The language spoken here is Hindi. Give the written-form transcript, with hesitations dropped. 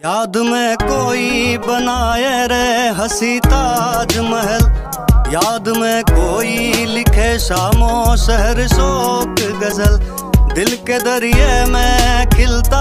याद में कोई बनाए रे हसी ताजमहल, याद में कोई लिखे शामो शहर शोक गजल, दिल के दरिए में खिलता